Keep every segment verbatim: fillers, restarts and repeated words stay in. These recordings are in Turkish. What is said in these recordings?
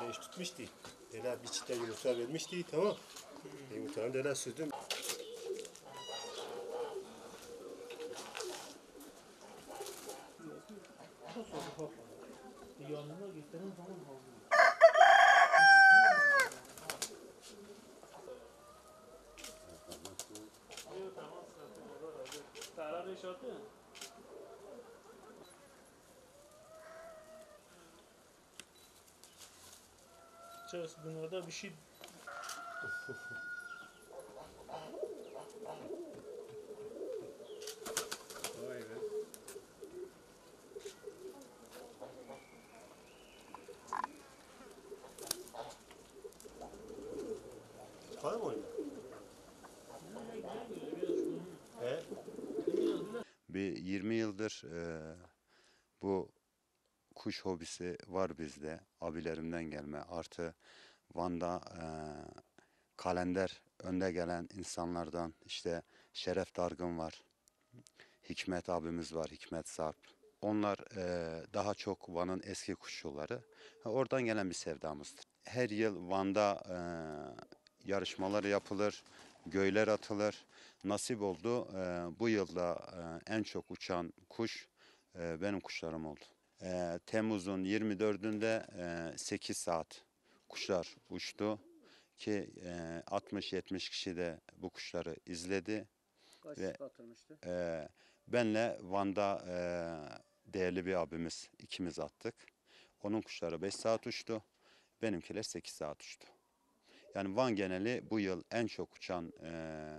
iş tutmuştu. Öyle bir çift yumurta vermişti, tamam. Yumurtanı da öyle sürdüm. Yanına gittiğin zaman havlıyor. Tamam, Tara reşatı. Çağız bunlarda bir şey. Vay be. Var mı oyunda? He? Bir yirmi yıldır e, bu kuş hobisi var bizde. Abilerimden gelme. Artı Van'da e, kalender önde gelen insanlardan işte Şeref Dargın var. Hikmet abimiz var. Hikmet Sarp. Onlar e, daha çok Van'ın eski kuşçuları. Ha, oradan gelen bir sevdamızdır. Her yıl Van'da e, yarışmalar yapılır, göyler atılır. Nasip oldu. E, bu yılda e, en çok uçan kuş e, benim kuşlarım oldu. E, Temmuz'un yirmi dördünde e, sekiz saat kuşlar uçtu ki e, altmış yetmiş kişi de bu kuşları izledi. Kaç Ve, katılmıştı? e, benle Van'da e, değerli bir abimiz ikimiz attık. Onun kuşları beş saat uçtu. Benimkiler sekiz saat uçtu. Yani Van geneli bu yıl en çok uçan e,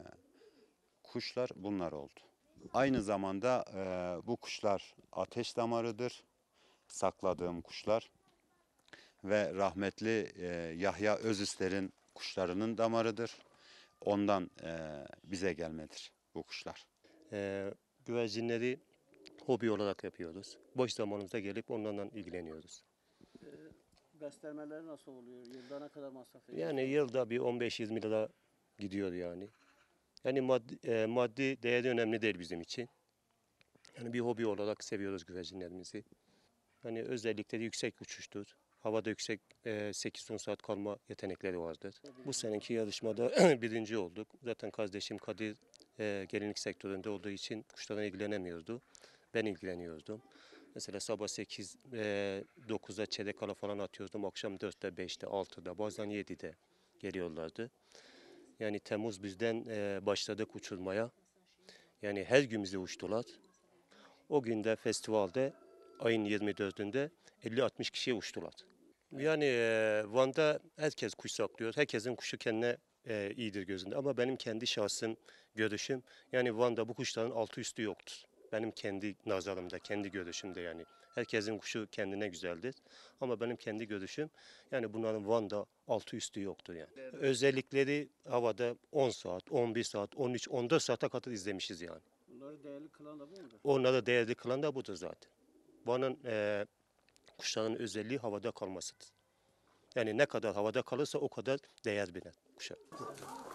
kuşlar bunlar oldu. Aynı zamanda e, bu kuşlar ateş damarıdır. Sakladığım kuşlar ve rahmetli e, Yahya Özüster'in kuşlarının damarıdır. Ondan e, bize gelmedir bu kuşlar. Ee, güvercinleri hobi olarak yapıyoruz. Boş zamanımızda gelip onlarla ilgileniyoruz. Beslemeleri nasıl oluyor? Yılda ne kadar masraf ediyor? Yani yılda bir on beş yirmi lira gidiyor yani. Yani maddi, e, maddi değeri önemli değil bizim için. Yani bir hobi olarak seviyoruz güvercinlerimizi. Yani özellikle de yüksek uçuştur. Havada yüksek e, sekiz on saat kalma yetenekleri vardır. Bu seneki yarışmada birinci olduk. Zaten kardeşim Kadir e, gelinlik sektöründe olduğu için kuşlarla ilgilenemiyordu. Ben ilgileniyordum. Mesela sabah sekiz dokuzda çeyrek kala falan atıyordum. Akşam dörtte beşte altıda bazen yedide geliyorlardı. Yani Temmuz bizden e, başladık uçurmaya. Yani her gün bize uçtular. O günde festivalde ayın yirmi dördünde elli altmış kişiye uçtular. Yani e, Van'da herkes kuş saklıyor. Herkesin kuşu kendine e, iyidir gözünde. Ama benim kendi şahsım görüşüm yani Van'da bu kuşların altı üstü yoktur. Benim kendi nazarımda, kendi görüşümde yani. Herkesin kuşu kendine güzeldir. Ama benim kendi görüşüm yani bunların Van'da altı üstü yoktur yani. Özellikleri havada on saat, on bir saat, on üç, on dört saate kadar izlemişiz yani. Bunları değerli kılan da bu mudur? Onları değerli kılan da budur zaten. Van'ın e, kuşların özelliği havada kalmasıdır. Yani ne kadar havada kalırsa o kadar değer biner kuşa.